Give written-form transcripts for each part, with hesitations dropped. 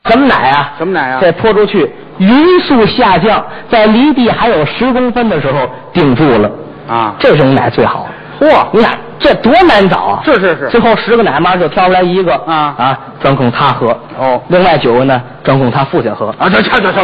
什么奶啊？ 什么奶啊？ 这泼出去，匀速下降，在离地还有10公分的时候定住了啊！ 这种奶最好。嚯，你看这多难找啊！ 是，最后10个奶妈就挑出来一个专供他喝。 哦， 另外9个呢，专供他父亲喝。 啊，这，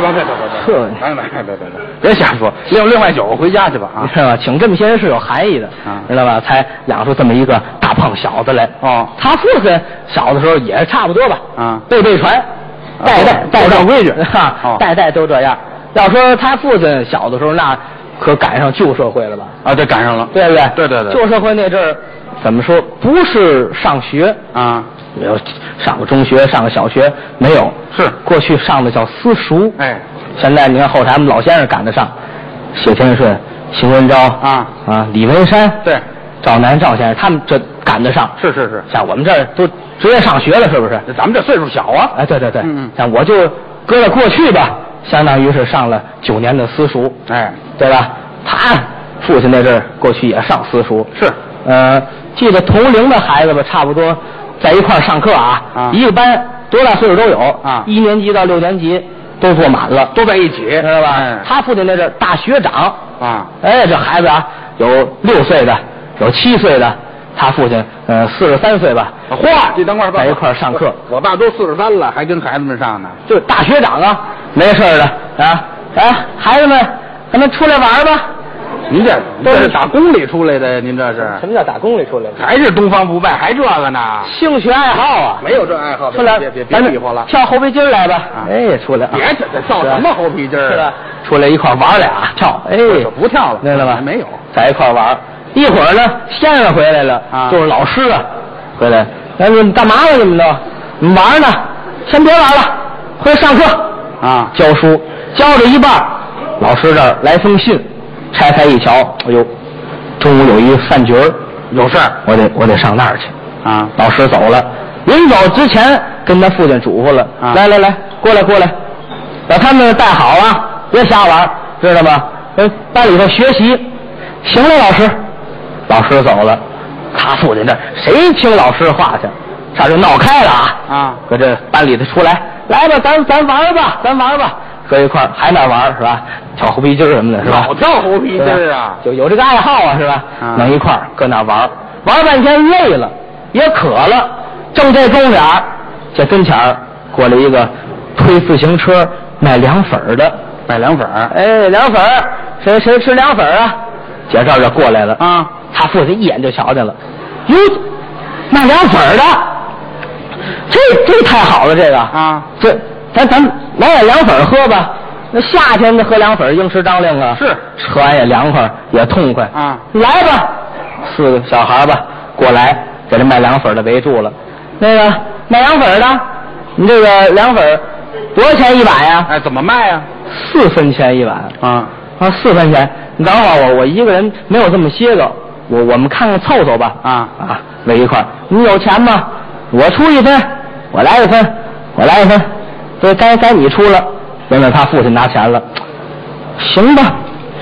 别瞎说。另外9个回家去吧啊！ 是吧？请这么些人是有含义的，知道吧？才养出这么一个大胖小子来。 哦， 他父亲小的时候也是差不多吧？ 啊， 辈传，代照规矩哈，代都这样。要说他父亲小的时候，那可赶上旧社会了吧？ 啊，这赶上了， 对不对？ 对。 旧社会那阵儿，怎么说？不是上学啊， 没有上过中学，上个小学没有。 是过去上的叫私塾。 哎， 现在你看后台我们老先生赶得上，谢天顺、邢文昭李文山，对，赵南赵先生他们这赶得上。 是。 像我们这儿都直接上学了，是不是？ 咱们这岁数小啊。 哎，对。像我就搁在过去吧。相当于是上了9年的私塾， 哎， 对吧？他父亲那阵儿过去也上私塾， 是， 记得同龄的孩子吧，差不多在一块儿上课啊，一个班多大岁数都有啊，1年级到6年级都坐满了， 都在一起， 知道吧？他父亲那阵儿大学长啊， 哎，这孩子啊，有6岁的，有7岁的。他父亲43岁吧， 嚯，这等会儿在一块儿上课。 我爸都43了，还跟孩子们上呢。 就大学长啊，没事的啊，孩子们，咱们出来玩吧。 您这是打工里出来的，您这是？ 什么叫打工里出来的？ 还是东方不败，还这个呢？ 兴趣爱好啊？ 没有这爱好， 出来， 别比划了， 跳猴皮筋来吧。哎，出来， 别跳什么猴皮筋是吧？出来一块玩俩跳，哎， 不跳了， 知道吧？ 没有， 在一块玩。一会儿呢，先生回来了，就是老师回来，你们干嘛呢？你们都，你们玩呢？先别玩了，回来上课啊， 教书，教着一半，老师这儿来封信，拆开一瞧，哎呦，中午有一饭局有事儿， 我得上那儿去啊。 老师走了，临走之前跟他父亲嘱咐了，来，过来，把他们带好了，别瞎玩，知道吗？班里头学习，行了，老师。老师走了，他父亲这谁听老师话去？这就闹开了啊！搁这班里头出来吧，咱玩吧，搁一块儿还那玩是吧？跳猴皮筋什么的是吧？ 老跳猴皮筋啊， 就有这个爱好啊是吧？弄一块儿搁那玩半天累了，也渴了，正这钟点儿，这跟前儿过来一个推自行车卖凉粉的， 卖凉粉， 哎，凉粉，谁吃凉粉啊？姐这儿就过来了啊！他父亲一眼就瞧见了，哟，卖凉粉的，这太好了，这个啊，这咱来点凉粉喝吧。那夏天的喝凉粉应时当令啊， 是喝完也凉快也痛快啊。 来吧，4个小孩吧过来，给这卖凉粉的围住了。那个卖凉粉的，你这个凉粉多少钱一碗呀？ 哎，怎么卖呀 ？4分钱一碗啊，4分钱。你等会儿我一个人没有这么些个，我们看看凑凑吧围一块儿。你有钱吗？我出1分，我来1分，我来1分，对，该你出了。原来他父亲拿钱了，行吧。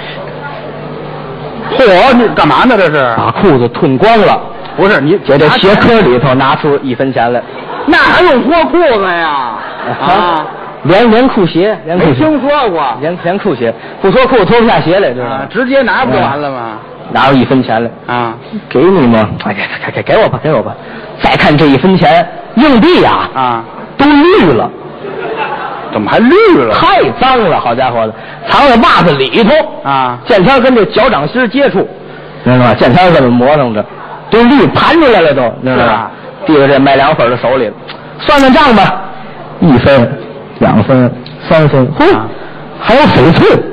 嚯，你干嘛呢？这是把裤子褪光了。 不是你在这鞋壳里头拿出1分钱来， 那还用脱裤子呀？ 连裤鞋， 没听说过， 连裤鞋，不脱裤脱不下鞋来，知道吗？ 直接拿不就完了吗？ 拿出1分钱来啊， 给你吗？哎，给我吧。再看这1分钱硬币啊，都绿了。 怎么还绿了？ 太脏了，好家伙的，藏在袜子里头啊！ 见天跟这脚掌心接触，知道吗？见天这么磨蹭着，都绿盘出来了都，知道吧？递到这卖凉粉的手里，算账吧，1分、2分、3分，还有翡翠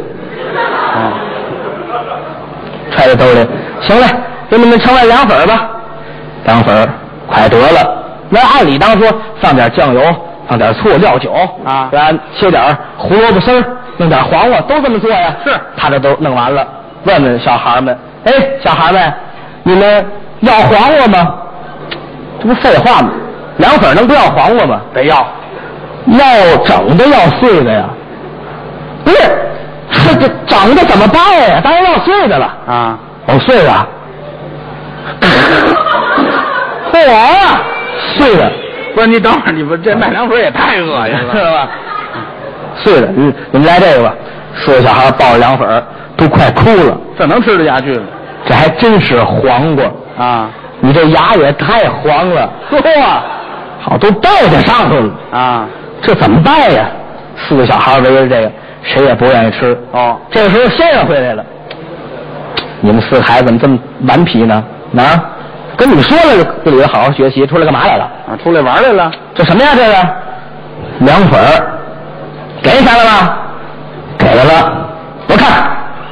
揣在兜里。行了，给你们盛碗凉粉吧。凉粉快得了，那按理当说放点酱油，放点醋料酒啊，切点胡萝卜丝，弄点黄瓜，都这么做呀。是，他这都弄完了，问问小孩们，哎，小孩们，你们要黄瓜吗？这不废话吗？凉粉能不要黄瓜吗？得要整的要碎的呀。不是，这整的怎么办呀？当然要碎的了啊。碎的。嚯呀，碎的。 不是你等会儿，你们这卖凉水也太恶心了， 是吧？是的，你们来这个吧。4个小孩抱着凉粉都快哭了， 这能吃得下去吗？ 这还真是黄瓜啊！ 你这牙也太黄了， 嚯， 好都倒下上头了啊！ 这怎么办呀？4个小孩围着这个，谁也不愿意吃。 哦， 这个时候先生回来了，你们4个孩子怎么这么顽皮呢？啊，跟你们说了，这里头好好学习，出来干嘛来了？ 啊，出来玩来了。 这什么呀？这个凉粉给钱了吗？给了。我看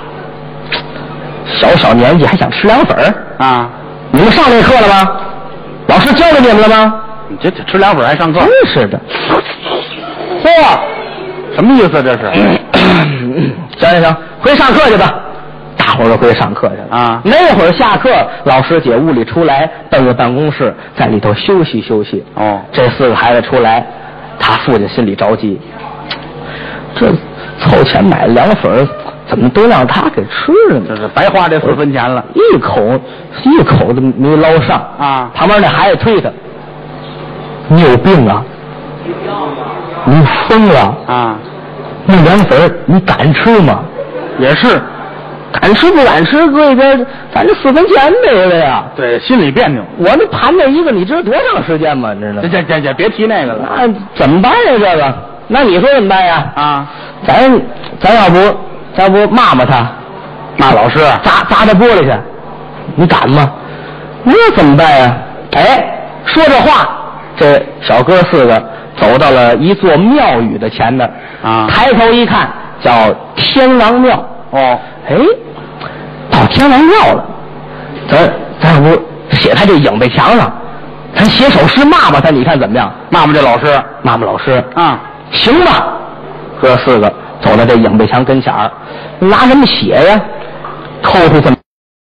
小年纪还想吃凉粉啊？ 你们上这课了吗？老师教给你们了吗？ 你这吃凉粉还上课？ 真是的。 嚯，什么意思这是？ 行，回上课去吧。大伙儿都回去上课去了啊。 那会儿下课，老师姐屋里出来，奔着办公室，在里头休息休息。 哦， 这4个孩子出来，他父亲心里着急，这凑钱买凉粉，怎么都让他给吃了呢？ 这是白花这4分钱了， 一口都没捞上啊！ 旁边那孩子推他：“你有病啊！你疯了啊！ 那凉粉你敢吃吗？” 也是， 敢吃不敢吃搁一边，咱这4分钱没了呀。 对，心里别扭。 我那盘那一个，你知道多长时间吗？你知道？ 这别提那个了。 那怎么办呀？这个，那你说怎么办呀？ 啊， 咱要不骂他， 骂老师， 砸他玻璃去，你敢吗？那怎么办呀？哎，说这话，这小哥4个走到了一座庙宇的前面啊， 抬头一看，叫天王庙。 哦， 哎，到天王庙了，咱要不写他这影背墙上，咱写首诗骂他，你看怎么样？ 骂这老师， 骂老师啊， 行吧。哥4个走到这影背墙跟前儿，拿什么写呀？抠出这么